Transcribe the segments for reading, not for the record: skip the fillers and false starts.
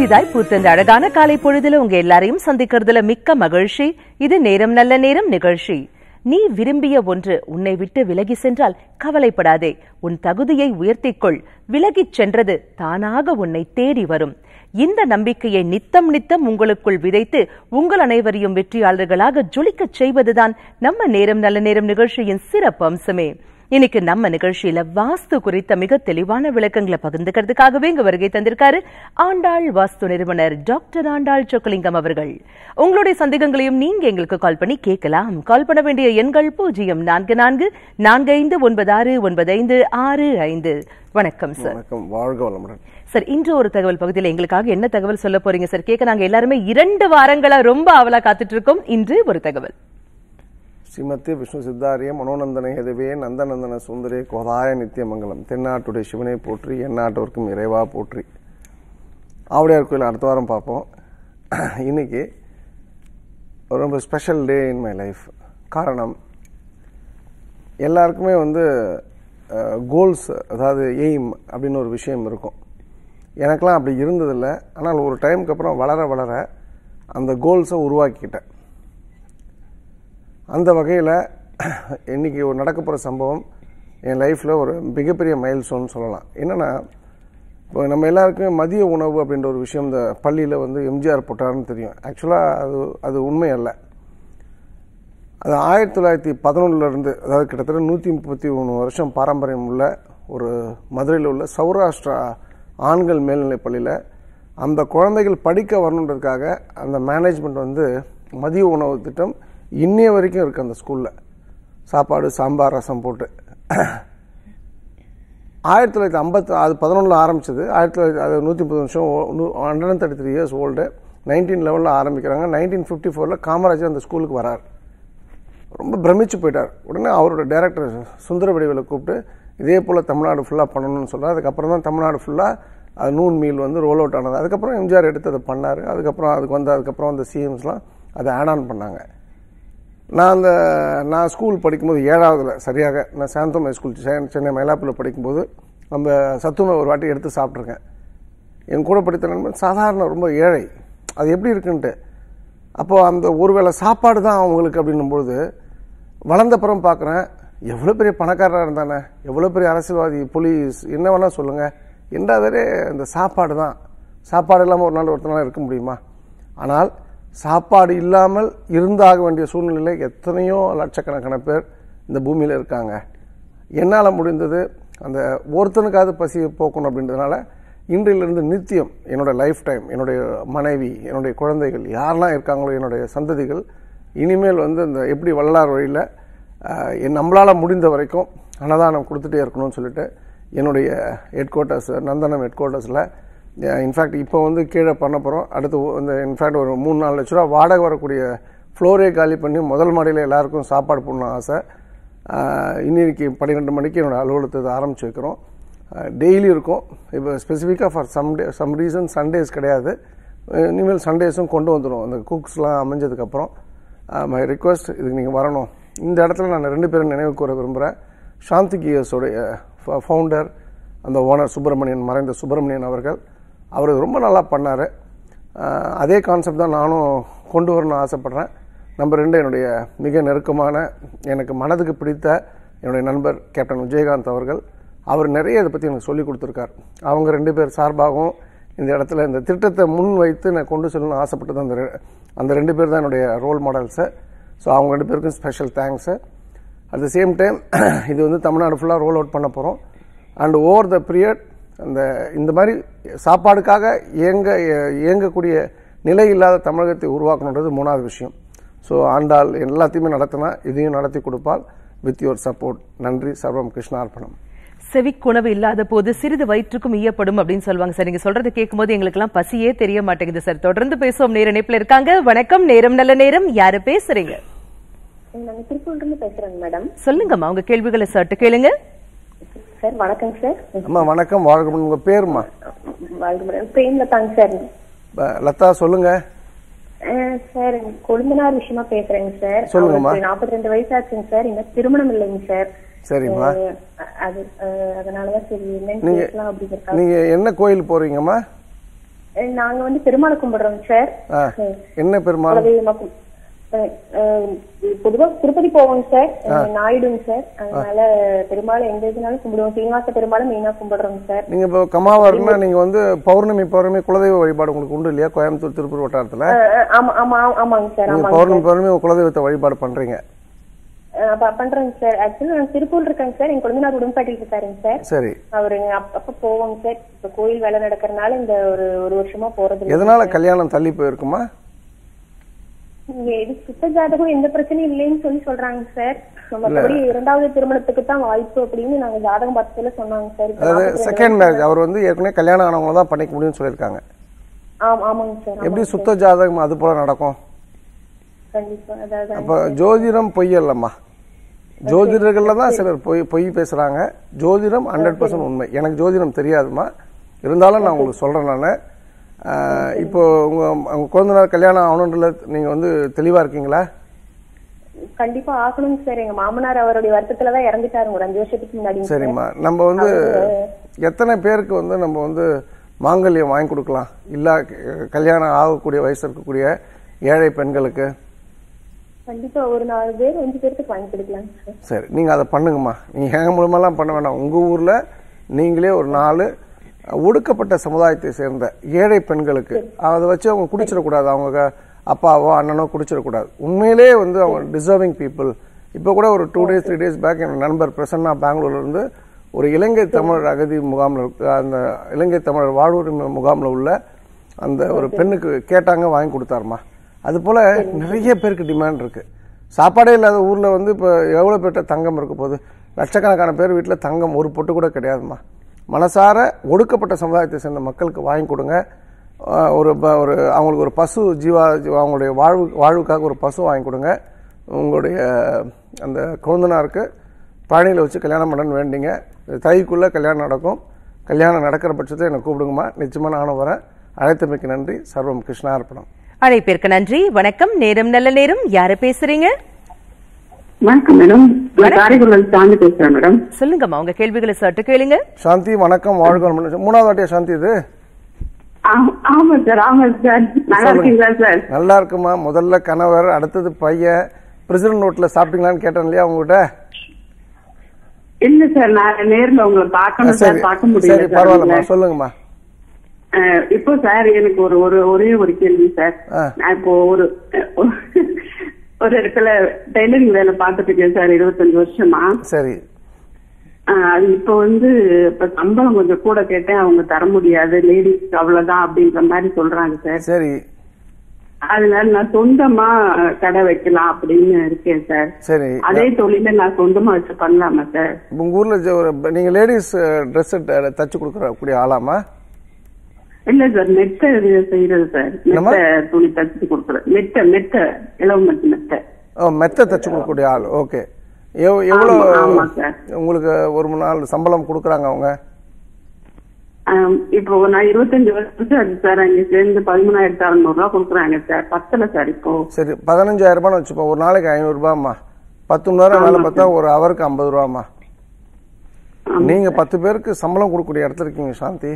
புதிதாய் பூத்த அழகான காலை பொழுதுல உங்க எல்லாரையும் சந்திக்கிறதுல மிக்க மகிழ்ச்சி. இது நேரம் நல்ல நேரம் நிகழ்ச்சி. நீ விரும்பிய ஒன்று உன்னை விட்டு விலகி சென்றால் கவலைப்படாதே. உன் தகுதியை உயர்த்திக்கொள். விலகிச் சென்றது தானாக உன்னை தேடி வரும். இந்த நம்பிக்கையை நித்தம் நித்தம் உங்களுக்குள் விதைத்து உங்கள் அனைவரையும் வெற்றியாளர்களாக ஜொலிக்கச் செய்வதுதான் நம்ம நேரம் நல்ல நேரம் நிகழ்ச்சியின் சிறப்பு அம்சமே. இன்னைக்கு நம்ம நிகழ்ச்சியில வாஸ்து குறித்த மிக தெளிவான விளக்கங்களை பகிர்ந்துக்கிறதுக்காகவே இங்க வருகை தந்திருக்காரு ஆண்டாள் வாஸ்து நிறுவனர் டாக்டர் ஆண்டாள் சொக்கலிங்கம் அவர்கள். உங்களுடைய சந்தேகங்களையும் நீங்க எங்களுக்கு கால் பண்ணி கேட்கலாம். கால் பண்ண வேண்டிய எண்கள் 0444459695. வணக்கம் சார். வணக்கம், வாழ்க வளமுடன் சார். இன்று ஒரு தகவல் பகுதியில் எங்களுக்காக என்ன தகவல் சொல்ல போறீங்க சார்? கேட்க நாங்க எல்லாருமே 2 வாரங்களா ரொம்ப ஆவலா காத்துட்டு இருக்கோம். இன்று ஒரு தகவல். ஸ்ரீமதி விஷ்ணு சித்தாரிய மனோநந்தன எதுவே நந்தநந்தன சுந்தரே கோதாய நித்தியமங்கலம். தென்னாட்டுடைய சிவனை போற்றி, எந்நாட்டவருக்கும் இறைவா போற்றி. ஆவுடையார் கோயில் அடுத்த வாரம் பார்ப்போம். இன்னைக்கு ரொம்ப special day in my life. காரணம், எல்லாருக்குமே கோல்ஸ், அதாவது எய்ம் அப்படின்னு ஒரு விஷயம் இருக்கும். எனக்கெல்லாம் அப்படி இருந்ததில்லை. ஆனால் ஒரு டைமுக்கு அப்புறம் வளர வளர அந்த கோல்ஸை உருவாக்கிக்கிட்டேன். அந்த வகையில் இன்றைக்கி ஒரு நடக்க போகிற சம்பவம் என் லைஃப்பில் ஒரு மிகப்பெரிய மைல்ஸ்டோன் சொல்லலாம். என்னென்னா, இப்போ நம்ம எல்லாருக்குமே மதிய உணவு அப்படின்ற ஒரு விஷயம் இந்த பள்ளியில் எம்ஜிஆர் போட்டார்னு தெரியும். ஆக்சுவலாக அது உண்மை அல்ல. அது 1911 அதாவது கிட்டத்தட்ட 133 வருஷம் பாரம்பரியம் உள்ள ஒரு மதுரையில் உள்ள சௌராஷ்டிரா ஆண்கள் மேல்நிலைப் பள்ளியில் அந்த குழந்தைகள் படிக்க வரணுன்றதுக்காக அந்த மேனேஜ்மெண்ட் மதிய உணவு திட்டம் இன்னைய வரைக்கும் இருக்குது. அந்த ஸ்கூலில் சாப்பாடு, சாம்பார், ரசம் போட்டு 1950 அது 11 ஆரம்பிச்சது. 130 வருஷம், 133 இயர்ஸ் ஓல்டு. 1911 ஆரம்பிக்கிறாங்க. 1954 காமராஜர் அந்த ஸ்கூலுக்கு வரார். ரொம்ப பிரமிச்சு போயிட்டார். உடனே அவரோட டைரக்டர் சுந்தரவடிவேலை கூப்பிட்டு இதே போல் தமிழ்நாடு ஃபுல்லாக பண்ணணும்னு சொல்கிறார். அதுக்கப்புறம் தான் தமிழ்நாடு ஃபுல்லாக அது நூன் மீல் ரோல் அவுட் ஆனது. அதுக்கப்புறம் எம்ஜிஆர் எடுத்து அதை பண்ணார். அதுக்கப்புறம் அதுக்கப்புறம் அந்த சிஎம்ஸ்லாம் அதை ஆட் ஆன் பண்ணாங்க. நான் ஸ்கூல் படிக்கும்போது 7ஆவதுல சரியாக நான் சாந்தோம் ஸ்கூல் சென்னை மயிலாப்பூரில் படிக்கும்போது நம்ம சத்துணவு ஒரு வாட்டி எடுத்து சாப்பிட்ருக்கேன். என் கூட படித்த நண்பன் சாதாரண ரொம்ப ஏழை. அது எப்படி இருக்குன்ட்டு அப்போது அந்த ஒருவேளை சாப்பாடு தான் அவங்களுக்கு அப்படின்னும்பொழுது வளர்ந்தப்புறம் பார்க்குறேன், எவ்வளோ பெரிய பணக்காரராக இருந்தானே, எவ்வளோ பெரிய அரசியல்வாதி, போலீஸ், என்ன வேணால் சொல்லுங்கள், என்றாதே இந்த சாப்பாடு தான். சாப்பாடு இல்லாமல் ஒரு நாள் ஒருத்தனால இருக்க முடியுமா? ஆனால் சாப்பாடு இல்லாமல் இருந்தாக வேண்டிய சூழ்நிலையில் எத்தனையோ லட்சக்கணக்கான பேர் இந்த பூமியில் இருக்காங்க. என்னால் முடிந்தது அந்த ஒருத்தனுக்காவது பசியை போக்கணும் அப்படின்றதுனால இன்றிலிருந்து நித்தியம் என்னோடய லைஃப் டைம், என்னுடைய மனைவி, என்னுடைய குழந்தைகள் யாரெல்லாம் இருக்காங்களோ, என்னுடைய சந்ததிகள் இனிமேல் இந்த எப்படி வள்ளலார் வழியில் நம்மளால் முடிந்த வரைக்கும் அன்னதானம் கொடுத்துட்டே இருக்கணும்னு சொல்லிட்டு என்னுடைய ஹெட் குவார்ட்டர்ஸ், நந்தனம் ஹெட் குவார்ட்டர்ஸில் இன்ஃபேக்ட் இப்போ கீழே பண்ண போகிறோம். அடுத்து இன்ஃபேக்ட் ஒரு 3-4 லட்ச ரூபா வாடகை வரக்கூடிய ஃப்ளோரே காலி பண்ணி முதல் மாடியில் எல்லாருக்கும் சாப்பாடு போடணும் ஆசை. இன்னைக்கு 12 மணிக்கு என்னோடய அலுவலகத்தை ஆரம்பித்து வைக்கிறோம். டெய்லி இருக்கும். இப்போ ஸ்பெசிஃபிக்காக ஃபார் சம் ரீசன் சண்டேஸ் கிடையாது. இனிமேல் சண்டேஸும் கொண்டு வந்துடும் அந்த குக்ஸ்லாம் அமைஞ்சதுக்கப்புறம். மை ரிக்வெஸ்ட், இதுக்கு நீங்கள் வரணும். இந்த இடத்துல நான் 2 பேரும் நினைவு கூற விரும்புகிறேன். சாந்தி கியர்ஸோடைய ஃபவுண்டர், அந்த ஓனர் சுப்பிரமணியன், மறைந்த சுப்பிரமணியன் அவர்கள். அவர் ரொம்ப நல்லா பண்ணார். அதே கான்செப்ட் தான் நானும் கொண்டு வரணும்னு ஆசைப்பட்றேன். நம்பர் 2, என்னுடைய மிக நெருக்கமான, எனக்கு மனதுக்கு பிடித்த என்னுடைய நண்பர் கேப்டன் விஜயகாந்த் அவர்கள். அவர் நிறைய இதை பற்றி எனக்கு சொல்லிக் கொடுத்துருக்கார். அவங்க 2 பேர் சார்பாகவும் இந்த இடத்துல இந்த திட்டத்தை முன் வைத்து நான் கொண்டு செல்லணும்னு ஆசைப்பட்டது அந்த 2 பேர் தான் என்னுடைய ரோல் மாடல்ஸு. ஸோ அவங்க 2 பேருக்கும் special thanks. At the same time இது தமிழ்நாடு ஃபுல்லாக ரோல் அவுட் பண்ண போகிறோம். அண்ட் ஓவர் த பீரியட் இந்த மாதிரி சாப்பாடுக்காக இயங்கக்கூடிய நிலை இல்லாத தமிழகத்தை உருவாக்கணுன்றது 3வது விஷயம். ஸோ ஆண்டாள் எல்லாத்தையுமே நடத்தினா இதையும் நடத்தி கொடுப்பால். With your support. நன்றி. சர்வம் கிருஷ்ணார்ப்பணம். செவிக்குணவு இல்லாத போது சிறிது வயிற்றுக்கும் ஈயப்படும் அப்படின்னு சொல்லுவாங்க சார். நீங்க சொல்றது கேட்கும் போது எங்களுக்கு எல்லாம் பசியே தெரிய மாட்டேங்குது சார். தொடர்ந்து பேசுவோம். நேர இணைப்புல இருக்காங்க. வணக்கம், நேரம் நல்ல நேரம். யாரு பேசுறீங்க? திருப்பூர்ல பேசுறேங்க மேடம். சொல்லுங்கம்மா, உங்க கேள்விகளை சட்டு கேளுங்க. சார் வணக்கம் சார். அம்மா வணக்கம், வாழ்க. உங்க பேருமா? பிரேம்லதாங்க சார். லதா சொல்லுங்க. சார் கொழுந்தனார் விஷயமா பேசுறேங்க சார். சொல்லுங்கம்மா. 42 வயசு ஆச்சுங்க சார். இன்னும் திருமணம் இல்லைங்க சார். சரிம்மா. அதனாலதான் சரி என்னன்னு கேட்கலாம் அப்படிங்கிறதுக்காக. நீங்க என்ன கோயில் போறீங்கம்மா? நாங்க வந்து பெருமாளை கும்பிடுறோம் சார். என்ன பெருமாள்? பொதுவா திருப்பதி போவோம் சார், நாயுடுங்க சார். அதனால பெருமாள் எந்த இதுனாலும் கும்பிடுவோம். சீனிவாச பெருமாளும் மெயினா கும்பிடுறோம் சார். நீங்க இப்போ கமாவாருன்னா நீங்க வந்து பௌர்ணமி குலதெய்வ வழிபாடு உங்களுக்கு உண்டு இல்லையா? கோயம்புத்தூர் திருப்பூர் வட்டாரத்துல ஆமாங்க சார். பௌர்ணமி குலதெய்வத்தை வழிபாடு பண்றீங்க? பண்றேங்க சார். ஆக்சுவலி நான் திருப்பூர் இருக்கேங்க சார். என் குழந்தைனார் உடன்பாட்டில் இருக்காருங்க சார். சரி. அவருங்க அப்ப போவோங்க சார். இப்ப கோயில் வேலை நடக்கிறதுனால இந்த ஒரு வருஷமா போறது. எதனால கல்யாணம் தள்ளி போயிருக்குமா? இது சுத்த ஜாதகம் எந்த பிரச்சனையும் இல்லைன்னு சொல்றாங்க சார். மற்றபடி 2வது திருமணத்துக்கு தான் வாய்ப்பு அப்படின்னு நாங்க ஜாதகம் பார்த்ததுல சொன்னாங்க சார். அதாவது செகண்ட் மேரேஜ் அவர் வந்து ஏற்கனவே கல்யாணம் ஆனவங்க தான் பண்ணிக்க முடியும்னு சொல்லியிருக்காங்க. ஆமாங்க சார். எப்படி சுத்த ஜாதகம் அது போல நடக்கும்? கண்டிப்பா. அதாவது அப்ப ஜோதிடம் பொய் அல்லம்மா. ஜோதிடர்கள்ல தான் சிலர் பொய் பேசுறாங்க. ஜோதிடம் 100% உண்மை. எனக்கு ஜோதிடம் தெரியாதுமா, இருந்தாலும் நான் உங்களுக்கு சொல்றேன். நான் இப்போ உங்க குழந்தைனார் கல்யாணம் ஆகணுன்றதுல நீங்க வந்து தெளிவா இருக்கீங்களா? கண்டிப்பா ஆகணுங்க சார். எங்க மாமனார் அவருடைய வருத்தத்துலதான் இறந்துட்டாரு ஒரு 5 வருஷத்துக்கு முன்னாடி. சரிம்மா, நம்ம வந்து எத்தனை பேருக்கு வந்து நம்ம வந்து மாங்கல்யம் வாங்கி கொடுக்கலாம்? இல்ல கல்யாணம் ஆகக்கூடிய வயசு இருக்கக்கூடிய ஏழை பெண்களுக்கு கண்டிப்பா ஒரு 4 பேர் 5 பேருக்கு வாங்கி கொடுக்கலாம் சார். சரி, நீங்க அதை பண்ணுங்கம்மா. நீங்க எங்க மூலமெல்லாம் பண்ண வேண்டாம். உங்க ஊர்ல நீங்களே ஒரு 4 ஒடுக்கப்பட்ட சமுதாயத்தை சேர்ந்த ஏழை பெண்களுக்கு அதை வச்சு அவங்க குடிச்சிடக்கூடாது. அவங்க அப்பாவோ அண்ணனோ குடிச்சிடக்கூடாது. உண்மையிலே வந்து அவங்க டிசர்விங் பீப்புள். இப்போ கூட ஒரு 2 days 3 days பேக் என் நண்பர் பிரசன்னா பெங்களூர்ல இருந்து ஒரு இலங்கை தமிழர் அகதி முகாமில் அந்த இலங்கை தமிழர் வாழ்வுரிமை முகாமில் உள்ள அந்த ஒரு பெண்ணுக்கு கேட்டாங்க, வாங்கி கொடுத்தாருமா. அது போல நிறைய பேருக்கு டிமாண்ட் இருக்கு. சாப்பாடே இல்லாத ஊர்ல வந்து இப்போ எவ்வளோ பேர்ட்ட தங்கம் இருக்க போகுது? லட்சக்கணக்கான பேர் வீட்டில் தங்கம் ஒரு பொட்டு கூட கிடையாதுமா. மனசார ஒடுக்கப்பட்ட சமுதாயத்தை சேர்ந்த மக்களுக்கு வாங்கி கொடுங்க. ஒரு அவங்களுக்கு ஒரு பசு அவங்களுடைய வாழ்வுக்காக ஒரு பசு வாங்கி கொடுங்க. உங்களுடைய அந்த குழந்தனாருக்கு பழனியில் வச்சு கல்யாணம் பண்ணணும்னு வேண்டிங்க. தைக்குள்ளே கல்யாணம் நடக்கும். கல்யாணம் நடக்கிற பட்சத்தை என்னை கூப்பிடுங்கம்மா. நிச்சயமாக நானும் வரேன். அழைத்தமைக்கு நன்றி. சர்வம் கிருஷ்ணார்ப்பணம். அழைப்பிற்கு நன்றி. வணக்கம். நேரம் நல்ல நேரம். யாரு பேசுறீங்க? வணக்கம் மேடம், காரைக்குடியில் சாந்தி பேசுறேன் மேடம். சொல்லுங்கம்மா, உங்க கேள்விகளை சற்று கேளுங்க. சாந்தி வணக்கம். வாழ்க. 3வது வாட்டியா சாந்தி இது? ஆமா சார். ஆமா சார். நல்லா இருக்கீங்களா சார்? நல்லா இருக்குமா. முதல்ல கணவர், அடுத்தது பையன். பிரசிடென்ட் நோட்ல சாப்பிட்டீங்களான்னு கேட்டேன் இல்லையா உங்ககிட்ட? இல்ல சார், நான் நேர்ல உங்களை பார்க்கணும் சார். பார்க்க முடியல. பரவாயில்லம்மா, சொல்லுங்கம்மா. இப்போ சார் எனக்கு ஒரே ஒரு கேள்வி சார். நான் இப்போ ஒரு இடத்துல டெய்லரிங் வேலை பார்த்துட்டு இருக்கேன் சார் 25 வருஷமா. சரி. அது இப்போ இப்ப சம்பளம் கொஞ்சம் கூட கேட்டேன், அவங்க தர முடியாது, லேடிஸ் அவ்வளவுதான் அப்படின்ற மாதிரி சொல்றாங்க சார். சரி. அதனால நான் சொந்தமா கடை வைக்கலாம் அப்படின்னு இருக்கேன் சார். சரி. அதே தொழில நான் சொந்தமா வச்சு பண்ணலாமா சார்? உங்க ஊர்ல நீங்க லேடிஸ் ட்ரெஸ் தச்சு கொடுக்கக்கூடிய ஆளாமா? இல்ல சார், மெத்த செய்யறது சார். மெத்த துணி தச்சு கொடுக்குறது. மெத்த இளவு மெத்த. மெத்த தச்சு கொடுக்கக்கூடிய ஆள். ஓகே. எவ்வளவு உங்களுக்கு ஒரு நாள் சம்பளம் கொடுக்குறாங்க அவங்க? இப்போ நான் 25 வருஷம் ஆச்சு சார். அங்க சேர்ந்து 13,600 ரூபாய் கொடுக்குறாங்க சார். பத்தல சார் இப்போ. சரி, 15,000 ரூபான்னு வச்சுப்போம். ஒரு நாளைக்கு 500 ரூபாய்மா. 10 மணி நேரம் வேலை பார்த்தா ஒரு ஹவருக்கு 50 ரூபாய்மா. நீங்க 10 பேருக்கு சம்பளம் கொடுக்கக்கூடிய இடத்துல இருக்கீங்க சாந்தி.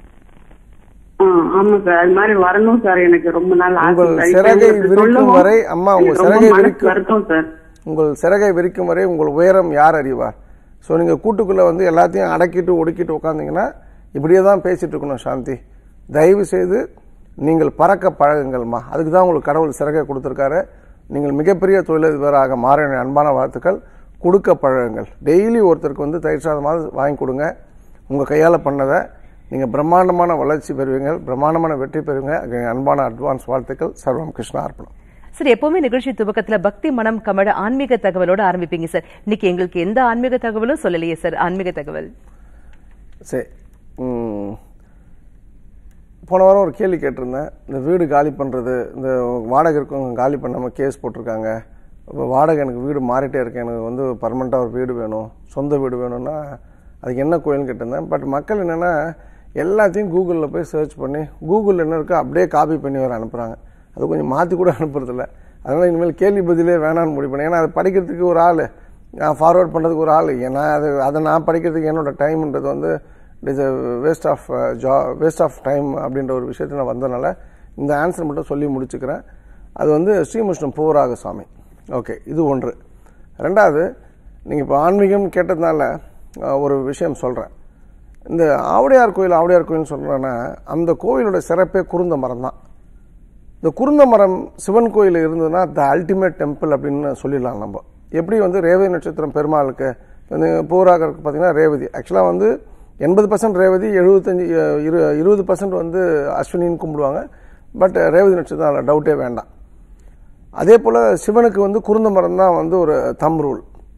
ஆமா சார், அது மாதிரி வரணும் சார். எனக்கு ரொம்ப நாள் உங்கள் சிறகை விரிக்கும் வரை அம்மா, உங்கள் சிறகை விரிக்கும் சார். உங்கள் சிறகை விரிக்கும் வரை உங்கள் உயரம் யார் அறிவார்? ஸோ நீங்க கூட்டுக்குள்ள எல்லாத்தையும் அடக்கிட்டு ஒடுக்கிட்டு உட்காந்தீங்கன்னா இப்படியே தான் பேசிட்டு இருக்கணும் சாந்தி. தயவு செய்து நீங்கள் பறக்க பழகுங்கள்மா. அதுக்கு தான் உங்களுக்கு கடவுள் சிறகை கொடுத்துருக்காரு. நீங்கள் மிகப்பெரிய தொழிலதிபராக மாற அன்பான வாழ்த்துக்கள். கொடுக்க பழகுங்கள். டெய்லி ஒருத்தருக்கு தயிர் சாதமாக வாங்கி கொடுங்க. உங்கள் கையால் பண்ணதை நீங்கள் பிரம்மாண்டமான வளர்ச்சி பெறுவீங்க, பிரம்மாண்டமான வெற்றி பெறுவீங்க. அன்பான அட்வான்ஸ் வாழ்த்துக்கள். சர்வம் கிருஷ்ணார்ப்பணம். சார், எப்பவுமே நிகழ்ச்சி துவக்கத்துல பக்தி மனம் கமழ ஆன்மீக தகவலோட ஆரம்பிப்பீங்க சார். இன்னைக்கு எங்களுக்கு எந்த ஆன்மீக தகவலும் சொல்லலையே சார். ஆன்மீக தகவல் சரி. போன வாரம் ஒரு கேள்வி கேட்டிருந்தேன். இந்த வீடு காலி பண்ணுறது, இந்த வாடகை இருக்கவங்க காலி பண்ணாமல் கேஸ் போட்டிருக்காங்க. இப்போ வாடகை எனக்கு வீடு மாறிட்டே இருக்கேன், எனக்கு பர்மனெண்ட்டாக ஒரு வீடு வேணும், சொந்த வீடு வேணும்னா அதுக்கு என்ன கோயில்னு கேட்டிருந்தேன். பட் மக்கள் என்னென்னா எல்லாத்தையும் கூகுளில் போய் சர்ச் பண்ணி கூகுளில் என்ன இருக்கோ அப்படியே காப்பி பண்ணி வர அனுப்புகிறாங்க. அது கொஞ்சம் மாற்றி கூட அனுப்புறதில்ல. அதனால் இனிமேல் கேள்வி பதிலே வேணான்னு முடிவு பண்ணேன். ஏன்னா அதை படிக்கிறதுக்கு ஒரு ஆள், நான் ஃபார்வர்ட் பண்ணுறதுக்கு ஒரு ஆள், ஏன்னா அதை நான் படிக்கிறதுக்கு என்னோடய டைம்ன்றது it is waste of time அப்படின்ற ஒரு விஷயத்தில் நான் வந்ததுனால இந்த ஆன்சர் மட்டும் சொல்லி முடிச்சுக்கிறேன். அது வந்து ஸ்ரீமுஷ்ணம் பூவராக சுவாமி. ஓகே, இது ஒன்று. ரெண்டாவது, நீங்கள் இப்போ ஆன்மீகம் கேட்டதுனால ஒரு விஷயம் சொல்கிறேன். இந்த ஆவுடையார் கோயில்னு சொல்கிறேன்னா அந்த கோயிலோட சிறப்பே குருந்த மரம் தான். இந்த குருந்த மரம் சிவன் கோயில் இருந்ததுன்னா த அல்டிமேட் டெம்பிள் அப்படின்னு சொல்லிடலாம். நம்ம எப்படி வந்து ரேவதி நட்சத்திரம் பெருமாளுக்கு வந்து பூராக பார்த்தீங்கன்னா ரேவதி ஆக்சுவலாக வந்து 80% ரேவதி, 20% வந்து அஸ்வினின்னு கும்பிடுவாங்க. பட் ரேவதி நட்சத்திரம் அதில் டவுட்டே வேண்டாம். அதே போல் சிவனுக்கு வந்து குருந்த மரம் தான் வந்து ஒரு தம் ரூல்.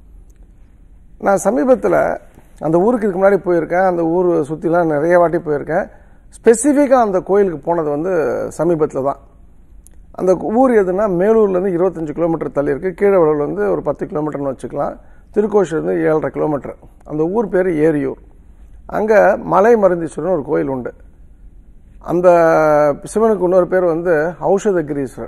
நான் சமீபத்தில் அந்த ஊருக்கு இதுக்கு முன்னாடி போயிருக்கேன். அந்த ஊர் சுற்றிலாம் நிறைய வாட்டி போயிருக்கேன். ஸ்பெசிஃபிக்காக அந்த கோயிலுக்கு போனது வந்து சமீபத்தில் தான். அந்த ஊர் எதுனா மேலூர்லேருந்து 25 கிலோமீட்டர் தள்ளி இருக்குது. கீழவளவுலேருந்து ஒரு 10 கிலோமீட்டர்னு வச்சுக்கலாம். திருக்கோஷிலேருந்து 7.5 கிலோமீட்டர். அந்த ஊர் பேர் ஏரியூர். அங்கே மலை மருந்தீஸ்வரன் ஒரு கோயில் உண்டு. அந்த சிவனுக்கு இன்னொரு பேர் வந்து ஔஷதகிரீஸ்வரர்.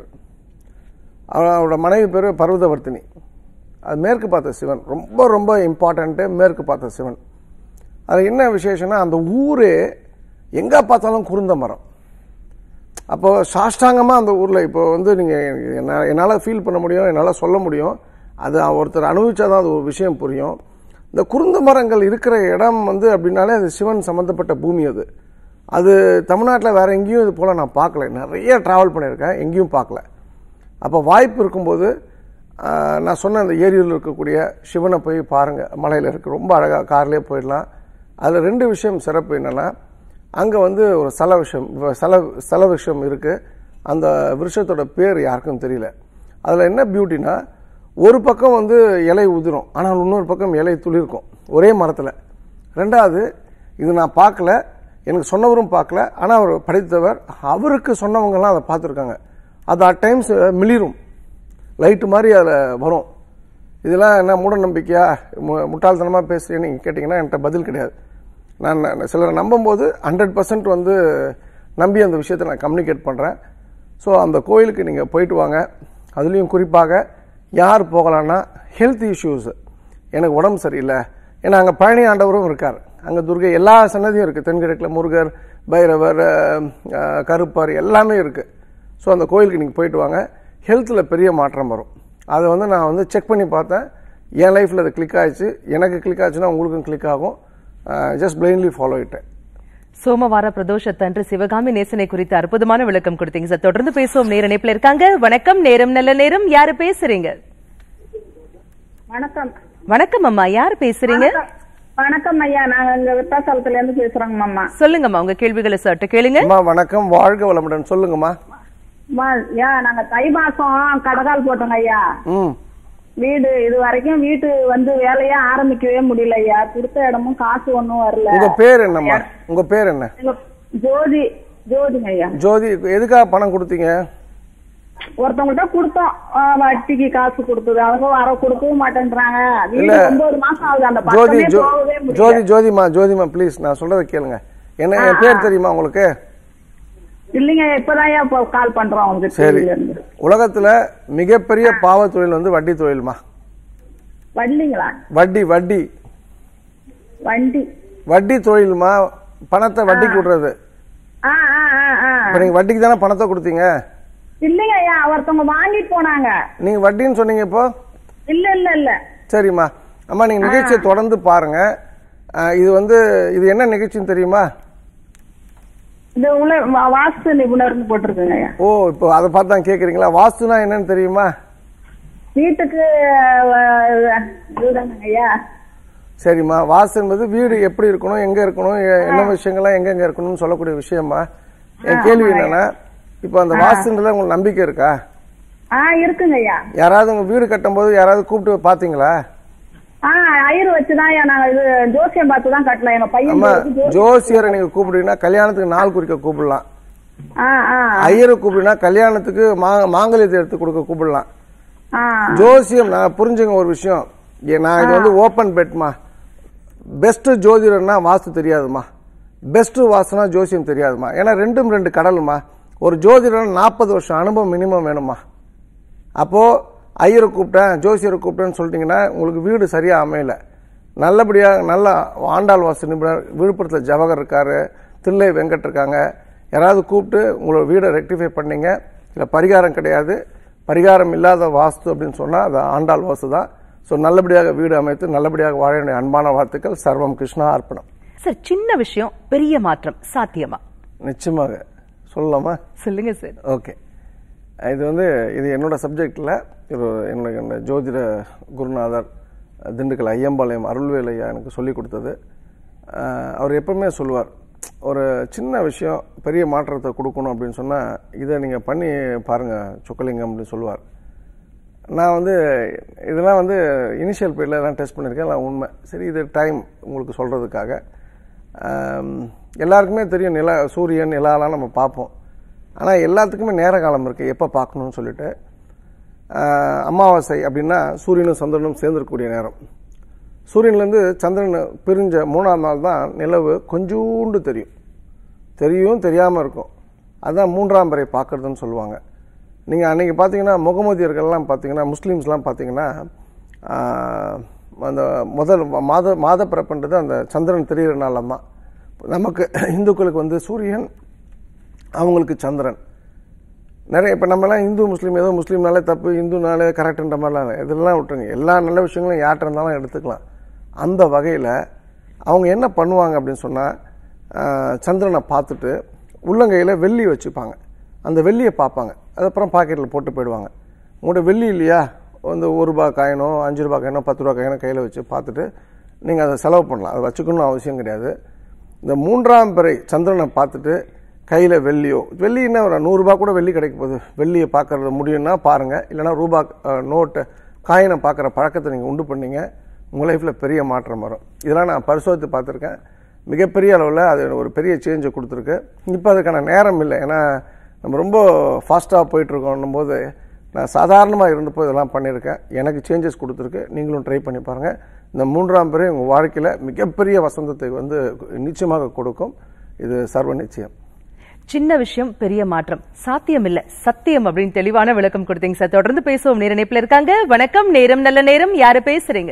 அவரோட மனைவி பேர் பர்வதவர்த்தினி. அது மேற்கு பார்த்த சிவன், ரொம்ப ரொம்ப இம்பார்ட்டண்ட்டு. மேற்கு பார்த்த சிவன். அது என்ன விசேஷம்னா அந்த ஊரே எங்கே பார்த்தாலும் குருந்த மரம். அப்போ சாஷ்டாங்கமாக அந்த ஊரில் இப்போ வந்து நீங்கள் என்னால் ஃபீல் பண்ண முடியும், என்னால் சொல்ல முடியும். அது ஒருத்தர் அனுபவிச்சாதான் அது ஒரு விஷயம் புரியும். இந்த குருந்த மரங்கள் இருக்கிற இடம் வந்து அப்படின்னாலே அது சிவன் சம்மந்தப்பட்ட பூமி. அது தமிழ்நாட்டில் வேறு எங்கேயும் இது போல் நான் பார்க்கல. நிறைய ட்ராவல் பண்ணியிருக்கேன், எங்கேயும் பார்க்கல. அப்போ வாய்ப்பு இருக்கும்போது நான் சொன்ன அந்த ஏரியில் இருக்கக்கூடிய சிவனை போய் பாருங்கள். மலையில் இருக்குது, ரொம்ப அழகாக கார்லேயே போயிடலாம். அதில் 2 விஷயம் சிறப்பு என்னென்னா, அங்கே வந்து ஒரு ஸ்தல விஷயம் இருக்குது. அந்த விருஷத்தோட பேர் யாருக்கும் தெரியல. அதில் என்ன பியூட்டினா, ஒரு பக்கம் வந்து இலை உதிரும், ஆனால் இன்னொரு பக்கம் இலை துளிர்க்கும் ஒரே மரத்தில். ரெண்டாவது, இது நான் பார்க்கல, எனக்கு சொன்னவரும் பார்க்கல, ஆனால் அவர் படித்தவர், அவருக்கு சொன்னவங்கலாம் அதை பார்த்துருக்காங்க. அது அட் டைம்ஸ் மிளிரும், லைட்டு மாதிரி அதில் வரும். இதெல்லாம் என்ன மூட நம்பிக்கையா, முட்டாள்தனமாக பேசுகிறேன்னு நீங்கள் கேட்டிங்கன்னா என்கிட்ட பதில் கிடையாது. நான் சிலரை நம்பும்போது 100% வந்து நம்பி அந்த விஷயத்தை நான் கம்யூனிகேட் பண்ணுறேன். ஸோ அந்த கோயிலுக்கு நீங்கள் போயிட்டு வாங்க. அதுலேயும் குறிப்பாக யார் போகலான்னா, ஹெல்த் இஷ்யூஸ், எனக்கு உடம்பு சரியில்லை. ஏன்னா அங்கே பழனி ஆண்டவரும் இருக்கார், அங்கே துர்கை, எல்லா சன்னதியும் இருக்குது. தென்கிழக்கில் முருகர், பைரவர், கருப்பர் எல்லாமே இருக்குது. ஸோ அந்த கோயிலுக்கு நீங்கள் போயிட்டு வாங்க. ஹெல்த்தில் பெரிய மாற்றம் வரும். அதை வந்து நான் வந்து செக் பண்ணி பார்த்தேன். என் லைஃப்பில் அது கிளிக் ஆயிடுச்சு. எனக்கு கிளிக் ஆச்சுன்னா உங்களுக்கும் கிளிக் ஆகும். Just blindly follow it. சோமவார பிரதோஷத்தன்று சிவகாமி நேசனை குறித்து அற்புதமான விளக்கம் கொடுத்தீங்க சார். தொடர்ந்து பேசுவோம். நேர இணைப்புல இருக்காங்க. வணக்கம், நேரம் நல்ல நேரம். யாரு பேசுறீங்க? வணக்கம். வணக்கம் அம்மா, யாரு பேசுறீங்க? வணக்கம் ஐயா, நாங்க இங்க விருத்தாசலத்துல இருந்து பேசுறோங்க அம்மா. சொல்லுங்கம்மா, உங்க கேள்விகளை சற்று கேளுங்க. வணக்கம், வாழ்க வளமுடன். சொல்லுங்கம்மா. ஐயா, நாங்க தை மாசம் கடகால் போட்டோங்க ஐயா. வீடு இது வரைக்கும் வீட்டு வந்து வேலையே ஆரம்பிக்கவே முடியல ஐயா. கொடுத்த இடமும் காசு ஒன்னும் வரல. உங்க பேர் என்னம்மா? உங்க பேர் என்ன? ஜோதிங்க ஐயா. ஜோதி, எதுக்காக பணம் கொடுத்தீங்க? ஒருத்தவங்கள்ட்ட கொடுத்தோம், வட்டிக்கு காசு கொடுத்தது. அவங்க வர கொடுக்கவும் மாட்டேன்றாங்க. வீடு 9 மாசம் ஆகுது, அந்த பக்கமே போகவே முடியல. ஜோதிமா ப்ளீஸ், நான் சொல்றதை கேளுங்க. என்ன, என் பேர் தெரியுமா உங்களுக்கு? இல்லைங்க, இப்பதான் கால் பண்றோம் உங்களுக்கு. சரி, உலகத்துல மிகப்பெரிய பாவ தொழில் வந்து வட்டி தொழில்மா. வட்டிங்களா? வட்டி வட்டி வண்டி வட்டி தொழில்மா. பணத்தை வட்டிக்கு விடுறது. இப்ப நீங்க வட்டிக்கு தானே பணத்தை கொடுத்தீங்க? இல்லைங்க ஐயா, ஒருத்தவங்க வாங்கிட்டு போனாங்க. நீங்க வட்டின்னு சொன்னீங்க இப்போ? இல்ல இல்ல இல்ல. சரிம்மா. அம்மா, நீங்க நிகழ்ச்சியை தொடர்ந்து பாருங்க. இது என்ன நிகழ்ச்சின்னு தெரியுமா? இந்த வாஸ்து நிபுணர்னு போட்டிருக்குங்க. ஓ, இப்போ அதை பார்த்து தான் கேக்குறீங்களா? வாஸ்துனா என்னன்னு தெரியுமா? வீட்டுக்கு ஐயா. சரிம்மா, வாஸ்து என்பது வீடு எப்படி இருக்கணும், எங்க இருக்கணும், என்ன விஷயங்கள்லாம் எங்க இருக்கணும்னு சொல்லக்கூடிய விஷயமா. என் கேள்வி என்னன்னா, இப்போ அந்த வாஸ்துன்றதுல உங்களுக்கு நம்பிக்கை இருக்கா? இருக்குங்க ஐயா. யாராவது உங்க வீடு கட்டும் போது யாராவது கூப்பிட்டு பாத்தீங்களா? ஐயர் வச்சுதான் நாங்க இது ஜோசியம் பார்த்துதான் கட்டலாம். எங்க பையன் ஜோசியரை நீங்க கூப்பிடுவீங்கன்னா கல்யாணத்துக்கு நாள் குறிக்க கூப்பிடலாம். ஐயரை கூப்பிடுனா கல்யாணத்துக்கு மாங்கல்யத்தை எடுத்து கொடுக்க கூப்பிடலாம். ஜோசியம் நான் புரிஞ்சுங்க ஒரு விஷயம். நான் இது வந்து ஓபன் பெட்மா. பெஸ்ட் ஜோதிடர்னா வாஸ்து தெரியாதுமா, பெஸ்ட் வாஸ்துனா ஜோசியம் தெரியாதுமா. ஏன்னா ரெண்டும் 2 கடலுமா. ஒரு ஜோதிடர் 40 வருஷம் அனுபவம் மினிமம் வேணுமா. அப்போ ஐயரை கூப்பிட்டேன், ஜோசியரை கூப்பிட்டேன்னு சொல்லிட்டீங்கன்னா உங்களுக்கு வீடு சரியா அமையல. நல்லபடியாக நல்ல ஆண்டாள் வாஸ்து நிபுணர் விழுப்புரத்தில் ஜவஹர் இருக்காரு, தில்லை வெங்கட் இருக்காங்க. யாராவது கூப்பிட்டு உங்களோட வீடை ரெக்டிஃபை பண்ணீங்க, இல்லை பரிகாரம் கிடையாது, பரிகாரம் இல்லாத வாஸ்து அப்படின்னு சொன்னால் அது ஆண்டாள் வாஸ்து தான். ஸோ நல்லபடியாக வீடு அமைத்து நல்லபடியாக வாழ வேண்டிய அன்பான வாழ்த்துக்கள். சர்வம் கிருஷ்ணா அர்ப்பணம். சார், சின்ன விஷயம் பெரிய மாற்றம் சாத்தியமா? நிச்சயமாக சொல்லலாமா? சொல்லுங்க சார். ஓகே, இது என்னோட சப்ஜெக்டில் என்னோட ஜோதிட குருநாதர் திண்டுக்கல் ஐயம்பாளையம் அருள்வேல் ஐயா எனக்கு சொல்லிக் கொடுத்தது. அவர் எப்பவுமே சொல்லுவார், ஒரு சின்ன விஷயம் பெரிய மாற்றத்தை கொடுக்கணும் அப்படின்னு சொன்னால் இதை நீங்கள் பண்ணி பாருங்கள் சொக்கலிங்கம் அப்படின்னு சொல்லுவார். நான் இதெல்லாம் இனிஷியல் பீரியடில் எல்லாம் டெஸ்ட் பண்ணியிருக்கேன், எல்லாம் உண்மை. சரி, இது டைம் உங்களுக்கு சொல்கிறதுக்காக. எல்லாருக்குமே தெரியும் சூரியன் நிலாலாம் நம்ம பார்ப்போம். ஆனால் எல்லாத்துக்குமே நேர காலம் இருக்குது, எப்போ பார்க்கணும்னு சொல்லிட்டு. அமாவாசை அப்படின்னா சூரியனும் சந்திரனும் சேர்ந்துருக்கக்கூடிய நேரம். சூரியன்லேருந்து சந்திரன் பிரிஞ்ச 3ஆம் நாள் தான் நிலவு கொஞ்சோண்டு தெரியும் தெரியாமல் இருக்கும். அதுதான் 3ஆம் பிறை பார்க்குறதுன்னு சொல்லுவாங்க. நீங்கள் அன்றைக்கி பார்த்தீங்கன்னா முகமதியர்கள்லாம் பார்த்தீங்கன்னா, முஸ்லீம்ஸ்லாம் பார்த்தீங்கன்னா அந்த முதல் மாத பிறப்புன்றது அந்த சந்திரன் தெரிகிற நாளில் தான். நமக்கு இந்துக்களுக்கு சூரியன், அவங்களுக்கு சந்திரன். நிறைய இப்போ நம்மலாம் இந்து முஸ்லீம் ஏதோ முஸ்லீம்னாலே தப்பு, இந்துனாலே கரெக்டுன்ற மாதிரிலாம் இதெல்லாம் விட்டுருங்க. எல்லா நல்ல விஷயங்களும் யார்கிட்ட இருந்தாலும் எடுத்துக்கலாம். அந்த வகையில் அவங்க என்ன பண்ணுவாங்க அப்படின்னு சொன்னால், சந்திரனை பார்த்துட்டு உள்ளங்கையில் வெள்ளி வச்சுப்பாங்க. அந்த வெள்ளியை பார்ப்பாங்க, அதுக்கப்புறம் பாக்கெட்டில் போட்டு போயிடுவாங்க. உங்கள்கிட்ட வெள்ளி இல்லையா, 1 ரூபா காயினோ 5 ரூபா காயினோ 10 ரூபா காயினோ கையில் வச்சு பார்த்துட்டு நீங்கள் அதை செலவு பண்ணலாம். அதை வச்சுக்கணும்னு அவசியம் கிடையாது. இந்த 3ஆம் பிறை சந்திரனை பார்த்துட்டு கையில் வெள்ளின்னா ஒரு 100 ரூபா கூட வெள்ளி கிடைக்க போகுது. வெள்ளியை பார்க்கறது முடியும்னா பாருங்கள். இல்லைனா ரூபா நோட்டு காயினை பார்க்குற பழக்கத்தை நீங்கள் உண்டு பண்ணீங்க, உங்கள் லைஃப்பில் பெரிய மாற்றம் வரும். இதெல்லாம் நான் பரிசோதித்து பார்த்துருக்கேன். மிகப்பெரிய அளவில் அது ஒரு பெரிய சேஞ்சை கொடுத்துருக்கு. இப்போ அதுக்கான நேரம் இல்லை, ஏன்னா நம்ம ரொம்ப ஃபாஸ்ட்டாக போயிட்டுருக்கோன்னும் போது நான் சாதாரணமாக இருந்தப்போ இதெல்லாம் பண்ணியிருக்கேன். எனக்கு சேஞ்சஸ் கொடுத்துருக்கு. நீங்களும் ட்ரை பண்ணி பாருங்கள். இந்த 3ஆம் பிறை உங்கள் வாழ்க்கையில் மிகப்பெரிய வசந்தத்தை நிச்சயமாக கொடுக்கும். இது சர்வ நிச்சயம். சின்ன விஷயம் பெரிய மாற்றம் சாத்தியம் இல்ல, சத்தியம் அப்படின்னு தெளிவான விளக்கம் கொடுத்தீங்க சார். தொடர்ந்து பேசுவோம். நேர இணைப்புல இருக்காங்க. வணக்கம், நேரம் நல்ல நேரம். யாரு பேசுறீங்க?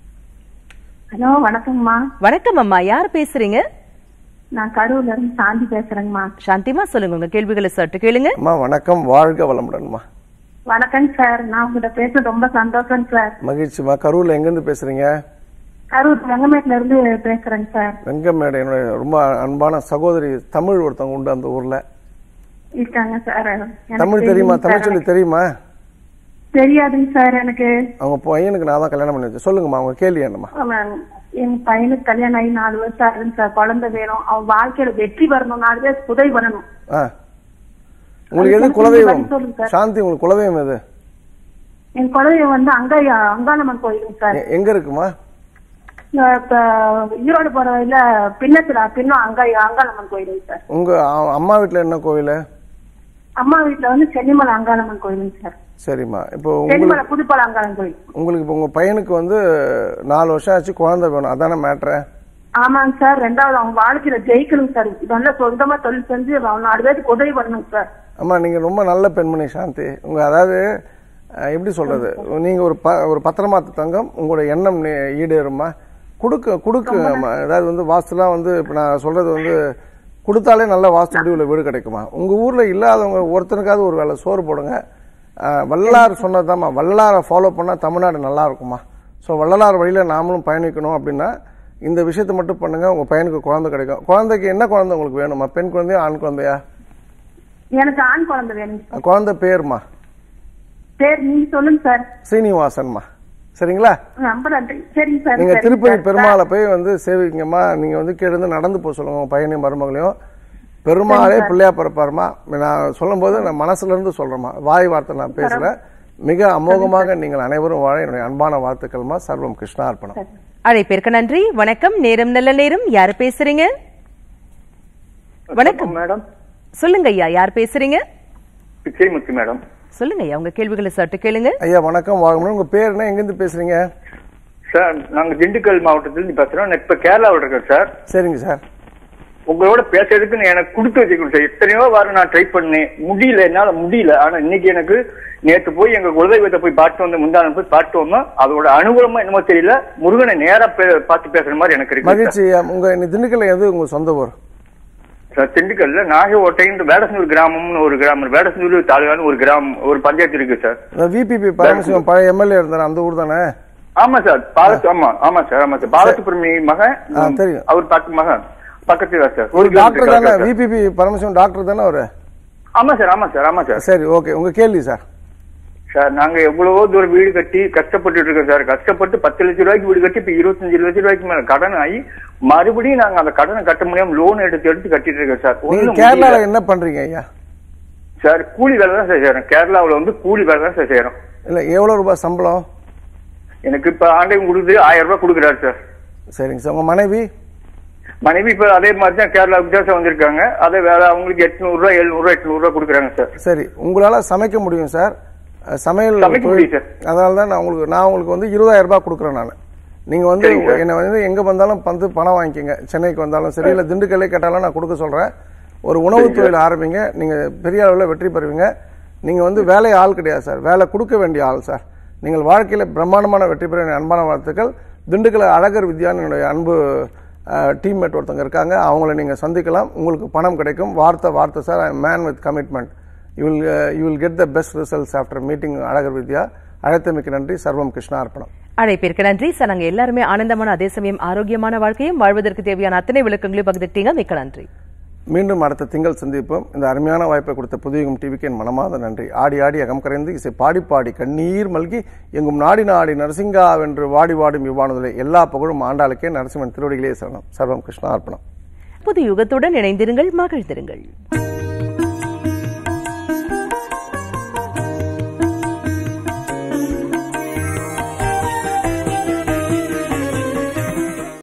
ஹலோ, வணக்கம்மா. வணக்கம் அம்மா, யார் பேசுறீங்க? நான் கரூர்ல இருந்து சாந்தி பேசுறேங்கம்மா. சாந்திமா, சொல்லுங்க உங்க கேள்விகளை சற்று கேளுங்க. அம்மா வணக்கம், வாழ்க வளமுடன்மா. வணக்கம் சார், நான் உங்ககிட்ட பேச ரொம்ப சந்தோஷம் சார். மகிழ்ச்சிமா. கரூர்ல எங்க இருந்து பேசுறீங்க? கரூர் வெங்கமேட்ல இருந்து பேசுறேங்க சார். வெங்கமேடு என்னுடைய ரொம்ப அன்பான சகோதரி தமிழ் ஒருத்தவங்க உண்டு அந்த ஊர்ல இருக்காங்க சார். தமிழ் தெரியுமா? தமிழ் சொல்லி தெரியுமா? தெரியாதுங்க சார் எனக்கு. அவங்க பையனுக்கு நான் தான் கல்யாணம் பண்ணி வச்சேன். சொல்லுங்கம்மா, அவங்க கேள்வி என்னம்மா? என் பையனுக்கு கல்யாணம் ஆகி 4 வருஷம் ஆகுதுங்க சார். குழந்தை வேணும், அவன் வாழ்க்கையில வெற்றி வரணும், 4 பேர் உதவி பண்ணணும். உங்களுக்கு எது குலதெய்வம்? சாந்தி, உங்களுக்கு குலதெய்வம் எது? என் குலதெய்வம் அங்காளம்மன் கோயிலுங்க சார். எங்க இருக்குமா? ஈரோடு போற வழியில பின்னும் அங்காளம்மன் கோயிலுங்க சார். உங்க அம்மா வீட்டுல என்ன கோயில்? அம்மா வீட்டுல சென்னிமலை அங்காளம்மன் கோயிலுங்க சார். சரிம்மா. இப்போ சென்னிமலை புதுப்பால அங்காளம்மன் கோயில். உங்களுக்கு இப்போ உங்க பையனுக்கு 4 வருஷம் ஆச்சு, குழந்தை வேணும், அதான மேட்ரு? ஆமாங்க சார். 2வது அவன் வாழ்க்கையில ஜெயிக்கணும் சார். நல்ல சொந்தமா தொழில் செஞ்சு அவன் 4 பேருக்கு உதவி பண்ணணும் சார். ஆமா, நீங்க ரொம்ப நல்ல பெண்மணி சாந்தி. அதாவது எப்படி சொல்றது, நீங்க ஒரு பத்திரமாத்து தங்கம், உங்களோட எண்ணம் ஈடேறுமா? கொடுக்கு. அதாவது வாஸ்துலாம் இப்ப நான் சொல்றது கொடுத்தாலே நல்ல வாஸ்து முடிவுல வீடு கிடைக்குமா? உங்க ஊர்ல இல்லாதவங்க ஒருத்தனுக்காவது ஒரு வேலை சோறு போடுங்க. வள்ளலார் சொன்னதாம்மா, வள்ளலாரை ஃபாலோ பண்ணா தமிழ்நாடு நல்லா இருக்குமா? ஸோ வள்ளலார் வழியில நாமளும் பயணிக்கணும் அப்படின்னா இந்த விஷயத்தை மட்டும் பண்ணுங்க, உங்க பையனுக்கு குழந்தை கிடைக்கும். குழந்தைக்கு என்ன குழந்தை உங்களுக்கு வேணுமா? பெண் குழந்தையா ஆண் குழந்தையா? எனக்கு ஆண் குழந்தை வேணும். குழந்தை பேருமா? பேர் நீங்க சொல்லுங்க சார். ஸ்ரீனிவாசன்மா. சரிங்களா? சரிங்க சார். நீங்க திருப்பதி பெருமாளை போய் சேவிங்கம்மா. நீங்க கீழே நடந்து போக சொல்லுங்க உங்க பையனையும் மருமகளையும். பெருமாளே பிள்ளையா பிறப்பாருமா. நான் சொல்லும் போது நான் மனசுல இருந்து சொல்றேம்மா, வாய் வார்த்தை நான் பேசுறேன். மிக அமோகமாக நீங்கள் அனைவரும் வாழ என்னுடைய அன்பான வாழ்த்துக்கள்மா. சர்வம் கிருஷ்ணா அர்ப்பணம். அழைப்பிற்கு நன்றி. வணக்கம், நேரம் நல்ல நேரம். யாரு பேசுறீங்க? வணக்கம் மேடம். சொல்லுங்க ஐயா, யார் பேசுறீங்க? பிச்சைமுத்து மேடம். சொல்லுங்க ஐயா, உங்க கேள்விகளை சற்று கேளுங்க. ஐயா வணக்கம், வாங்க. உங்க பேர் என்ன, எங்க இருந்து பேசுறீங்க? சார், நாங்க திண்டுக்கல் மாவட்டத்திலிருந்து பேசுறோம். இப்ப கேரளாவில் இருக்கோம் சார். சரிங்க சார். உங்களோட பேசுறதுக்கு எனக்கு கொடுத்து வச்சுக்கணும் சார். எத்தனையோ வாரம் நான் ட்ரை பண்ணேன், முடியல, என்னால முடியல. ஆனா இன்னைக்கு எனக்கு நேற்று போய் எங்க குலதெய்வத்தை போய் பாட்டு வந்து முந்தானம் போய் பாட்டு வந்தோம். அதோட அனுகூலமா என்னமோ தெரியல, முருகனை நேரா பார்த்து பேசுற மாதிரி எனக்கு இருக்கு. மகிழ்ச்சி. உங்க திண்டுக்கல்ல எது உங்க சொந்த ஊர் சார்? திண்டுக்கல்ல நாகோட்டை வேடசனூர் கிராமம்னு ஒரு கிராமம், வேடசனூர் தாலுகான்னு ஒரு கிராமம், ஒரு பஞ்சாயத்து இருக்கு சார். விபிபி பரமசிவம் பழைய எம்எல்ஏ இருந்தாரு, அந்த ஊர் தானே? ஆமா சார், ஆமா சார். பாலசுப்ரமணி மகன் தெரியும், அவர் பாட்டு மகன் பக்கத்துல சார். ஒரு டாக்டர் தானே விபிபி பரமசிவம், டாக்டர் தானே அவரு? ஆமா சார். சரி, ஓகே. உங்க கேள்வி சார். சார், நாங்க எவ்வளவோ தூரம் வீடு கட்டி கஷ்டப்பட்டு இருக்கோம் சார். கஷ்டப்பட்டு 10 லட்சம் ரூபாய்க்கு வீடு கட்டி இப்ப 25 லட்சம் ரூபாய்க்கு மேல கடன் ஆகி மறுபடியும் நாங்க அந்த கடனை கட்ட முடியாம லோன் எடுத்து கட்டிட்டு இருக்கோம் சார். கேரளால என்ன பண்றீங்க ஐயா? சார், கூலி வேலை தான் சார் செய்யறோம். கேரளாவில வந்து கூலி வேலை தான் சார் செய்யறோம். இல்ல, எவ்வளவு ரூபாய் சம்பளம்? எனக்கு இப்ப ஆண்டையும் கொடுத்து 1000 ரூபாய் கொடுக்குறாரு சார். சரிங்க சார். உங்க மனைவி இப்ப அதே மாதிரி தான் கேரளாவுக்கு தான் சார் வந்திருக்காங்க. அதே வேலை அவங்களுக்கு 800 ரூபாய் 700 ரூபாய் 800 ரூபாய் கொடுக்குறாங்க சார். சரி, உங்களால சமைக்க முடியும் சார்? சமையல் அதனால தான் நான் உங்களுக்கு வந்து 20,000 ரூபாய் கொடுக்குறேன். நான் நீங்க வந்து என்ன வந்து எங்க வந்தாலும் வந்து பணம் வாங்கிக்கோங்க. சென்னைக்கு வந்தாலும் சரி, இல்ல திண்டுக்கல்லே கேட்டாலும் நான் கொடுக்க சொல்றேன். ஒரு உணவு தொழில் ஆரம்பிங்க, நீங்க பெரிய அளவில் வெற்றி பெறுவீங்க. நீங்க வந்து வேலை ஆள் கிடையாது சார், வேலை கொடுக்க வேண்டிய ஆள் சார். நீங்கள் வாழ்க்கையில பிரம்மாண்டமான வெற்றி பெற அன்பான வாழ்த்துக்கள். திண்டுக்கல் அழகர் வித்யான்னு என்னுடைய அன்பு டீம்மேட் ஒருத்தங்க இருக்காங்க, அவங்கள நீங்க சந்திக்கலாம். உங்களுக்கு பணம் கிடைக்கும். வார்த்தை sir, I man with commitment. You will get the best results after meeting Alagar Vidya. அழைத்தமைக்கு நன்றி. சர்வம் கிருஷ்ணா அர்ப்பணம். அழைப்பிற்கு நன்றி சார். நாங்க எல்லாருமே ஆனந்தமான, அதே சமயம் ஆரோக்கியமான வாழ்க்கையும் வாழ்வதற்கு தேவையான அத்தனை விளக்கங்களையும் பகிர்ந்துட்டீங்க. மிக்க நன்றி. மீண்டும் அடுத்த திங்கள் சந்திப்போம். இந்த அருமையான வாய்ப்பை கொடுத்த புதுயுகம் டிவிக்கு என் மனமார்ந்த நன்றி. ஆடி ஆடி அகம் கரைந்து இசை பாடி பாடி கண்ணீர் மல்கி எங்கும் நாடி நாடி நரசிங்கா வென்று வாடி வாடும் இவ்வாணுதலை எல்லா புகழும் ஆண்டாளுக்கே. நரசிம்மன் திருவடிகளே சரணம். சர்வம் கிருஷ்ணா அர்ப்பணம். புது யுகத்துடன் இணைந்திருங்கள், மகிழ்ந்திருங்கள்.